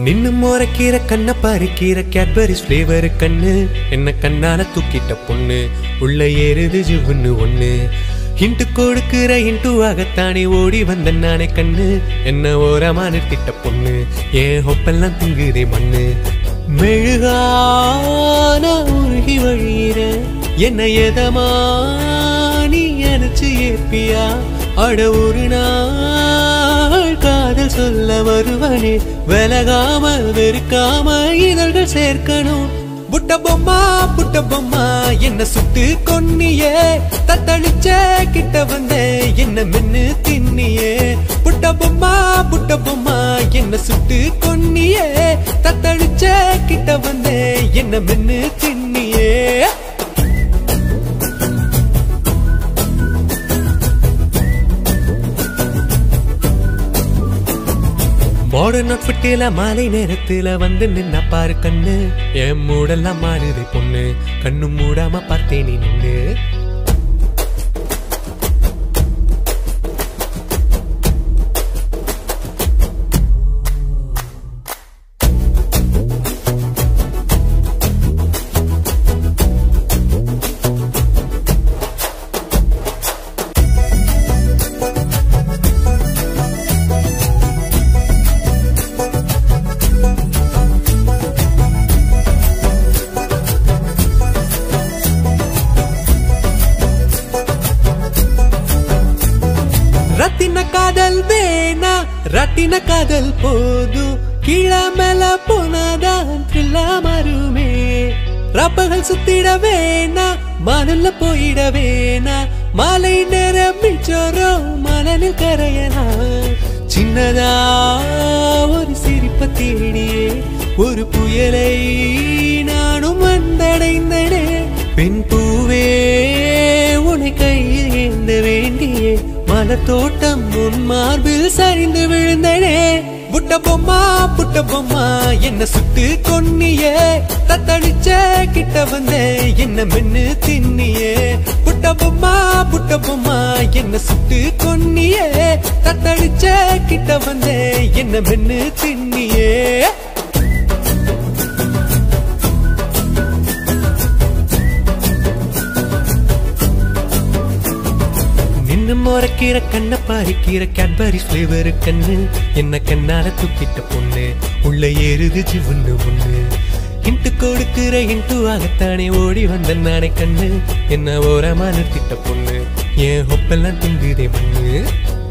நின்னு மோரக்கீரை கண்ணை பறிக்கீரை Cadbury's flavour கண்ணு என்ன கண்ணால தூக்கிட்ட பொண்ணு உள்ள ஏறுது ஜிவ்வுன்னு ஒண்ணு ஹிண்ட் கொடுக்கிற ஹிண்டு ஆகத்தானே ஓடி வந்த நானே கண்ணு என்ன ஓரமா நிறுத்திட்ட பொண்ணு ஏன் ஹொப்பெல்லாம் திங்குதே மண்ணு மெழுகான உருகி வழியிற என்ன எதமா நீ அணைச்சு ஏற்பியா அட ஒரு நாள் காதல் சொல்ல வருவனே விலகாம வெறுக்காம இதழ்கள் சேர்க்கணும் புட்ட பொம்மா என்ன சுட்டு கொன்னியே தத்தளிச்ச கிட்ட வந்த என்ன மென்னு தின்னியே புட்ட பொம்மா என்ன சுட்டு கொன்னியே தத்தளிச்ச கிட்ட வந்த என்ன மென்னு தின்னியே மாடர்ன் அவுட்ஃபிட்டில மாலை நேரத்துல வந்து நின்னா பாரு கண்ணு என் மூடெல்லாம் மாறுதே பொண்ணு கண்ணு மூடாம பார்த்தேன் நீ நின்று ரட்டின காதல் போதும் கீழ மேல போனாதான் த்ரில்லா மாறுமே ரப்பகள் சுத்திட வேணா மணல்ல போயிட வேணா மாலை நேரம் மிச்சோரம் மணலில் கரையனா சின்னதா ஒரு சிரிப்ப தேடியே ஒரு புயலை நானும் வந்தடைந்தனே பெண் பூவே உன்னை கையில் ஏந்த வேண்டியே மலர் தோட்டம் உன் மார்பில் சரிந்து விழுந்தனே புட்ட பொம்மா என்ன சுட்டு கொன்னியே தத்தளிச்ச கிட்ட வந்த என்ன மென்னு தின்னியே புட்ட பொம்மா என்ன சுட்டு கொன்னியே தத்தளிச்ச கிட்ட வந்த என்ன மென்னு தின்னியே மோரக்கீரை கண்ணை பறிக்கீரை கேட்பரிஸ் ஃப்ளேவர் கண்ணு என்ன கண்ணால தூக்கிட்ட பொண்ணு உள்ள ஏறுது ஜிவ்வுன்னு ஒண்ணு ஹிண்ட் கொடுக்கிற ஹிண்டு ஆகத்தானே ஓடி வந்த நானே கண்ணு என்ன ஓரமா நிறுத்திட்ட பொண்ணு என் ஹொப்பெல்லாம் திங்குதே மண்ணு